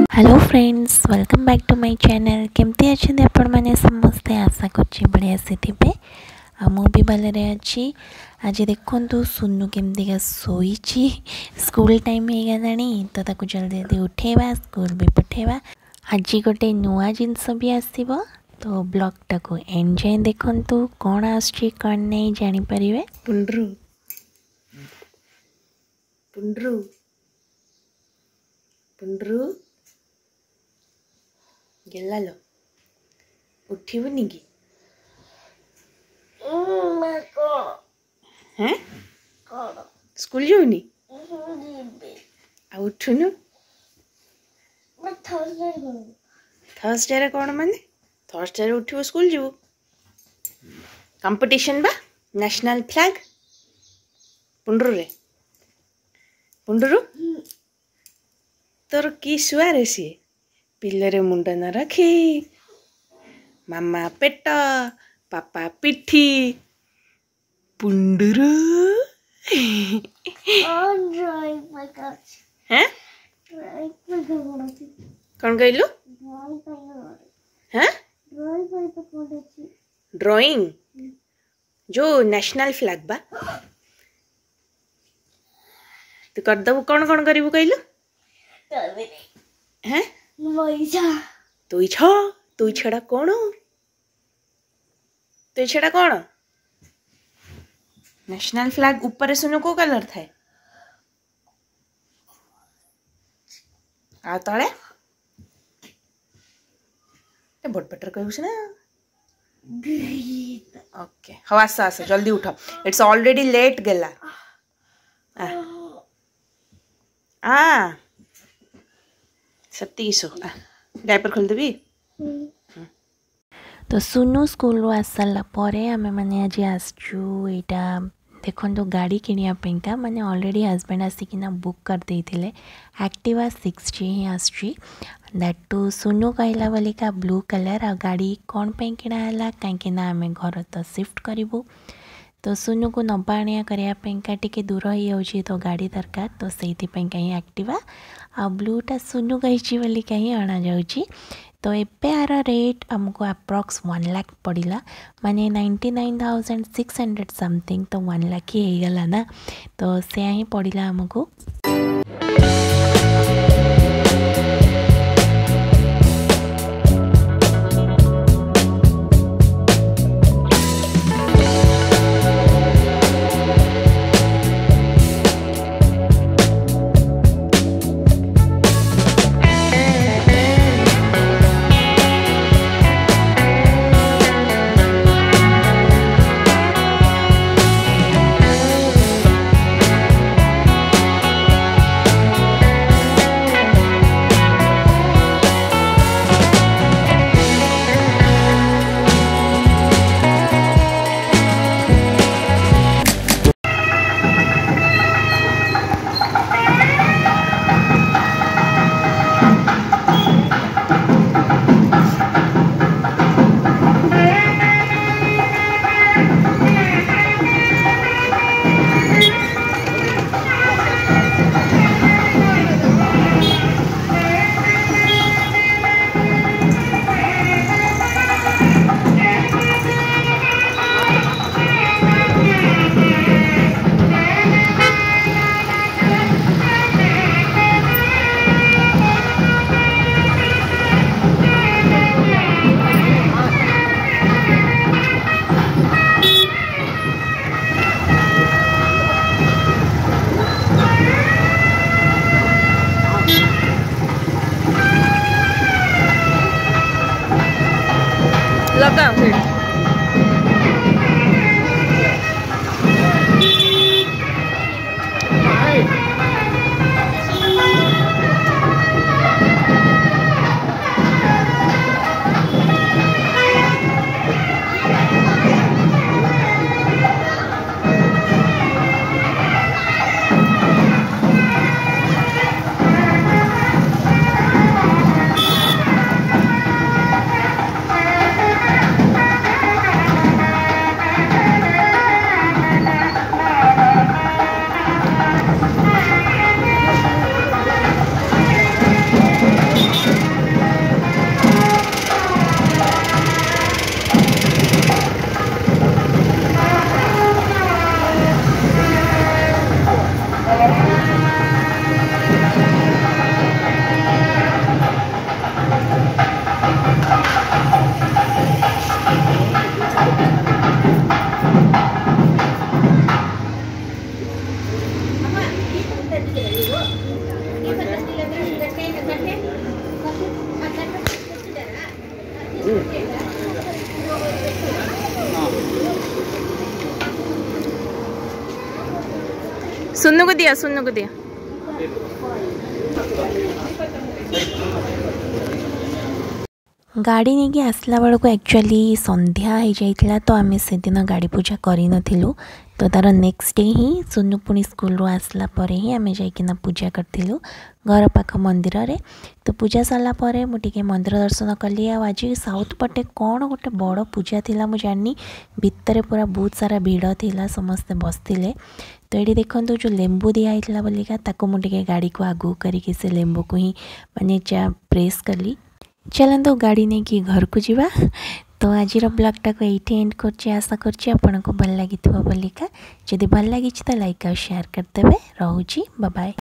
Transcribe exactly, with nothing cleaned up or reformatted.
Hello friends, welcome back to my channel. केमती अच्छे आपण मैंने समस्ते आशा कर बढ़िया से थे आ मु भी भलरे अच्छी। आज देखु सुनु केमती शोई स्कूल टाइम हो गलानी तो ताको जल्दी जल्दी उठेवा स्कूल भी पठेवा। आज गोटे नुआ जिनस भी आसो तो ब्लॉग टाको एंड जाए देखु कौन आसुची कौन नहीं जानीपर। पुंड्रू पुंड्रू पुंड्रू गेलालो उठिबुनी कि हैं स्कूल जाऊनी आ उठुनु थर्सडे रे कौन माने थर्सडे रे उठिबो स्कूल जीवो कंपटीशन बा नेशनल फ्लैग पुंड्रू रे पुंड्रू तोर की सुआ रे सी पिलरे मुंड न रखी मामा पेट पापा पिठी पुंडरू हैं कौन कहलु हैं ड्राइंग जो नेशनल फ्लैग बा तू कर दबु कौन कौन करिबु कहलु हैं तुई छ तुई छड़ा कौन तुई छड़ा कौन नेशनल फ्लैग ऊपर सुनो को कलर थाए आ तले ते बट बटर कहू ना ओके हवा आस आस जल्दी उठ इट्स ऑलरेडी लेट गेला आ आ सत्ती सो डायपर खोल देबी। तो सुनु स्कूल आसला आम मैंने आज आसचु यहाँ देखो गाड़ी किणा माने ऑलरेडी हस्बैंड आसिकिना बुक कर देते एक्टिवा सिक्स जी ही आसची दैट टू सुनु कहला बोलिका ब्लू कलर आ गाड़ी कौन पे किणाला कहीं आम घर तो शिफ्ट करूँ तो सुनु को नबा आनिया करने टी दूर हो जाऊँगी तो गाड़ी दरकार तो से कहीं एक्टिवा आ ब्लूटा सुनु कही बोली कहीं अणा जाऊँगी तो एबे आर रेट आमको अप्रॉक्स वन लाख पड़ा माने ninety nine thousand six hundred something तो वन लाख ही गला ना तो से ही पड़ा आमको। लगा फिर सुन्नु को दिया सुन्नु को दिया गाड़ी नहीं कि आसला बेल को एक्चुअली संध्या हो जाइथिला तो आमे से दिन गाड़ी पूजा करी नथिलु तो तार नेक्स्ट डे ही सुनु पुणी स्कूल रू आसला परे ही आमे जाइकिना पूजा करथिलु घर पाख मंदिर रे। तो पूजा सरला परे मु टिके मंदिर दर्शन कली। आज साउथ पटे कौन गोटे बड़ पूजा थिला मु जानी भितर पूरा बहुत सारा भीड़ थिला समस्ते बसथिले। तो ये देखो जो लेंबू दिया होता बोलिका ताको मु टिके गाड़ी को आगू करके से लेंबू को ही माने चा प्रेस कली। चलते गाड़ी नहीं कि घर को जीवा। तो आज ब्लॉगटा को ये एंड कर आशा कर भल लगी बोलिका जदि भल लगी तो लाइक और शेयर करदे। रोची बाय बाय।